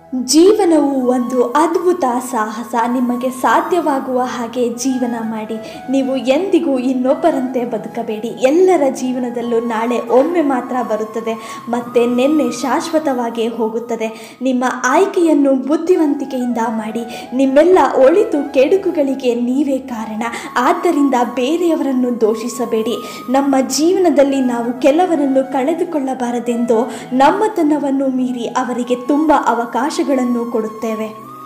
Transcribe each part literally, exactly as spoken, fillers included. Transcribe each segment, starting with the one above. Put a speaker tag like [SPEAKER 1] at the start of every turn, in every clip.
[SPEAKER 1] ಜೀವನವು ಒಂದು ಅದ್ಭುತ ಸಾಹಸ. ನಿಮಗೆ ಸಾಧ್ಯವಾಗುವ ಹಾಗೆ ಜೀವನ ಮಾಡಿ. ನೀವು ಎಂದಿಗೂ ಇನ್ನೊಬ್ಬರಂತೆ ಬದುಕಬೇಡಿ. ಎಲ್ಲರ ಜೀವನದಲ್ಲೂ ನಾಳೆ ಒಮ್ಮೆ ಮಾತ್ರ ಬರುತ್ತದೆ, ಮತ್ತೆ ನಿನ್ನೆ ಶಾಶ್ವತವಾಗಿ ಹೋಗುತ್ತದೆ. ನಿಮ್ಮ ಆಯ್ಕೆಯನ್ನು ಬುದ್ಧಿವಂತಿಕೆಯಿಂದ ಮಾಡಿ. ನಿಮ್ಮೆಲ್ಲ ಒಳಿತು ಕೆಡುಕುಗಳಿಗೆ ನೀವೇ ಕಾರಣ. ಆದ್ದರಿಂದ ಬೇರೆಯವರನ್ನು ದೋಷಿಸಬೇಡಿ. ನಮ್ಮ ಜೀವನದಲ್ಲಿ ನಾವು ಕೆಲವರನ್ನು ಕಳೆದುಕೊಳ್ಳಬಾರದೆಂದು ನಮ್ಮತನವನ್ನು ಮೀರಿ ಅವರಿಗೆ ತುಂಬ ಅವಕಾಶ ಗಳನ್ನು ಕೊಡುತ್ತೇವೆ.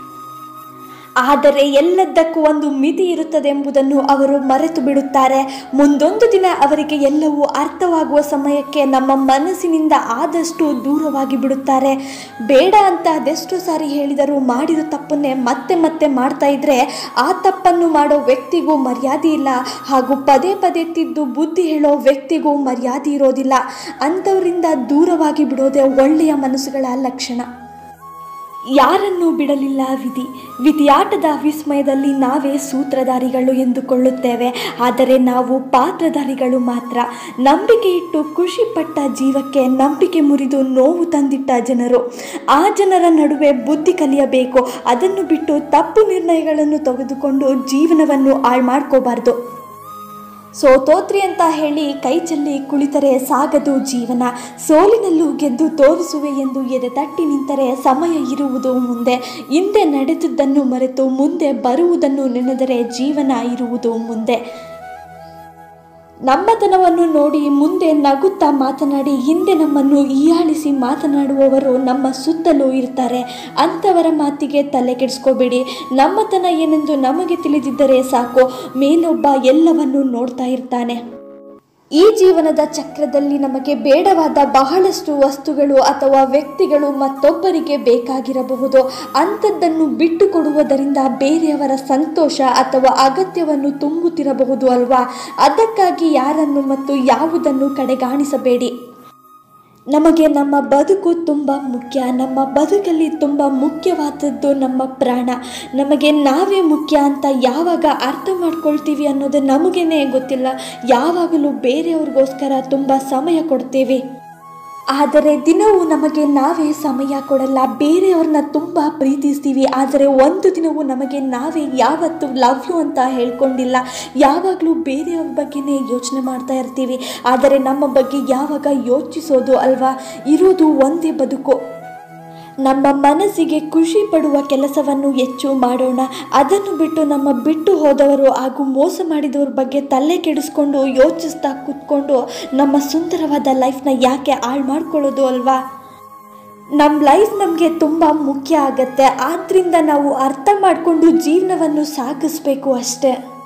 [SPEAKER 1] ಆದರೆ ಎಲ್ಲದಕ್ಕೂ ಒಂದು ಮಿತಿ ಇರುತ್ತದೆ ಎಂಬುದನ್ನು ಅವರು ಮರೆತು ಬಿಡುತ್ತಾರೆ. ಮುಂದೊಂದು ದಿನ ಅವರಿಗೆ ಎಲ್ಲವೂ ಅರ್ಥವಾಗುವ ಸಮಯಕ್ಕೆ ನಮ್ಮ ಮನಸ್ಸಿನಿಂದ ಆದಷ್ಟು ದೂರವಾಗಿ ಬಿಡುತ್ತಾರೆ. ಬೇಡ ಅಂತ ಅದೆಷ್ಟು ಸಾರಿ ಹೇಳಿದರೂ ಮಾಡಿರೋ ತಪ್ಪನ್ನೇ ಮತ್ತೆ ಮತ್ತೆ ಮಾಡ್ತಾ ಇದ್ರೆ ಆ ತಪ್ಪನ್ನು ಮಾಡೋ ವ್ಯಕ್ತಿಗೂ ಮರ್ಯಾದೆ ಇಲ್ಲ, ಹಾಗೂ ಪದೇ ಪದೇ ತಿದ್ದು ಬುದ್ಧಿ ಹೇಳೋ ವ್ಯಕ್ತಿಗೂ ಮರ್ಯಾದೆ ಇರೋದಿಲ್ಲ. ಅಂಥವರಿಂದ ದೂರವಾಗಿ ಬಿಡೋದೇ ಒಳ್ಳೆಯ ಮನಸ್ಸುಗಳ ಲಕ್ಷಣ. ಯಾರನ್ನೂ ಬಿಡಲಿಲ್ಲ ವಿಧಿ. ವಿಧಿಯಾಟದ ವಿಸ್ಮಯದಲ್ಲಿ ನಾವೇ ಸೂತ್ರಧಾರಿಗಳು ಎಂದುಕೊಳ್ಳುತ್ತೇವೆ, ಆದರೆ ನಾವು ಪಾತ್ರಧಾರಿಗಳು ಮಾತ್ರ. ನಂಬಿಕೆ ಇಟ್ಟು ಖುಷಿಪಟ್ಟ ಜೀವಕ್ಕೆ ನಂಬಿಕೆ ಮುರಿದು ನೋವು ತಂದಿಟ್ಟ ಜನರು. ಆ ಜನರ ನಡುವೆ ಬುದ್ಧಿ ಕಲಿಯಬೇಕು. ಅದನ್ನು ಬಿಟ್ಟು ತಪ್ಪು ನಿರ್ಣಯಗಳನ್ನು ತೆಗೆದುಕೊಂಡು ಜೀವನವನ್ನು ಹಾಳು ಮಾಡ್ಕೋಬಾರ್ದು. ಸೋತೋತ್ರಿ ಅಂತ ಹೇಳಿ ಕೈ ಚೆಲ್ಲಿ ಕುಳಿತರೆ ಸಾಗದು ಜೀವನ. ಸೋಲಿನಲ್ಲೂ ಗೆದ್ದು ತೋರಿಸುವೆ ಎಂದು ಎದೆ ತಟ್ಟಿ ನಿಂತರೆ ಸಮಯ ಇರುವುದು ಮುಂದೆ. ಹಿಂದೆ ನಡೆದುದನ್ನು ಮರೆತು ಮುಂದೆ ಬರುವುದನ್ನು ನೆನೆದರೆ ಜೀವನ ಇರುವುದು ಮುಂದೆ. ನಮ್ಮತನವನ್ನು ನೋಡಿ ಮುಂದೆ ನಗುತ್ತಾ ಮಾತನಾಡಿ ಹಿಂದೆ ನಮ್ಮನ್ನು ಹೀಯಾಳಿಸಿ ಮಾತನಾಡುವವರು ನಮ್ಮ ಸುತ್ತಲೂ ಇರ್ತಾರೆ. ಅಂಥವರ ಮಾತಿಗೆ ತಲೆ ಕೆಡಿಸ್ಕೋಬೇಡಿ. ನಮ್ಮತನ ಏನೆಂದು ನಮಗೆ ತಿಳಿದಿದ್ದರೆ ಸಾಕು. ಮೇಲೊಬ್ಬ ಎಲ್ಲವನ್ನೂ ನೋಡ್ತಾ ಇರ್ತಾನೆ. ಈ ಜೀವನದ ಚಕ್ರದಲ್ಲಿ ನಮಗೆ ಬೇಡವಾದ ಬಹಳಷ್ಟು ವಸ್ತುಗಳು ಅಥವಾ ವ್ಯಕ್ತಿಗಳು ಮತ್ತೊಬ್ಬರಿಗೆ ಬೇಕಾಗಿರಬಹುದು. ಅಂಥದ್ದನ್ನು ಬಿಟ್ಟು ಕೊಡುವುದರಿಂದ ಬೇರೆಯವರ ಸಂತೋಷ ಅಥವಾ ಅಗತ್ಯವನ್ನು ತುಂಬುತ್ತಿರಬಹುದು ಅಲ್ವಾ? ಅದಕ್ಕಾಗಿ ಯಾರನ್ನು ಮತ್ತು ಯಾವುದನ್ನು ಕಡೆಗಾಣಿಸಬೇಡಿ. ನಮಗೆ ನಮ್ಮ ಬದುಕು ತುಂಬ ಮುಖ್ಯ. ನಮ್ಮ ಬದುಕಲ್ಲಿ ತುಂಬ ಮುಖ್ಯವಾದದ್ದು ನಮ್ಮ ಪ್ರಾಣ. ನಮಗೆ ನಾವೇ ಮುಖ್ಯ ಅಂತ ಯಾವಾಗ ಅರ್ಥ ಮಾಡ್ಕೊಳ್ತೀವಿ ಅನ್ನೋದು ನಮಗೇನೆ ಗೊತ್ತಿಲ್ಲ. ಯಾವಾಗಲೂ ಬೇರೆಯವ್ರಿಗೋಸ್ಕರ ತುಂಬ ಸಮಯ ಕೊಡ್ತೀವಿ, ಆದರೆ ದಿನವೂ ನಮಗೆ ನಾವೇ ಸಮಯ ಕೊಡಲ್ಲ. ಬೇರೆಯವ್ರನ್ನ ತುಂಬ ಪ್ರೀತಿಸ್ತೀವಿ, ಆದರೆ ಒಂದು ದಿನವೂ ನಮಗೆ ನಾವೇ ಯಾವತ್ತೂ ಲವ್ ಯು ಅಂತ ಹೇಳ್ಕೊಂಡಿಲ್ಲ. ಯಾವಾಗಲೂ ಬೇರೆಯವ್ರ ಬಗ್ಗೆನೇ ಯೋಚನೆ ಮಾಡ್ತಾ ಇರ್ತೀವಿ, ಆದರೆ ನಮ್ಮ ಬಗ್ಗೆ ಯಾವಾಗ ಯೋಚಿಸೋದು ಅಲ್ವಾ? ಇರೋದು ಒಂದೇ ಬದುಕು. ನಮ್ಮ ಮನಸ್ಸಿಗೆ ಖುಷಿ ಪಡುವ ಕೆಲಸವನ್ನು ಹೆಚ್ಚು ಮಾಡೋಣ. ಅದನ್ನು ಬಿಟ್ಟು ನಮ್ಮ ಬಿಟ್ಟು ಹೋದವರು ಹಾಗೂ ಮೋಸ ಮಾಡಿದವ್ರ ಬಗ್ಗೆ ತಲೆ ಕೆಡಿಸ್ಕೊಂಡು ಯೋಚಿಸ್ತಾ ಕೂತ್ಕೊಂಡು ನಮ್ಮ ಸುಂದರವಾದ ಲೈಫ್ನ ಯಾಕೆ ಹಾಳು ಮಾಡ್ಕೊಳ್ಳೋದು ಅಲ್ವಾ? ನಮ್ಮ ಲೈಫ್ ನಮಗೆ ತುಂಬ ಮುಖ್ಯ ಆಗತ್ತೆ. ಆದ್ದರಿಂದ ನಾವು ಅರ್ಥ ಮಾಡಿಕೊಂಡು ಜೀವನವನ್ನು ಸಾಗಿಸ್ಬೇಕು ಅಷ್ಟೇ.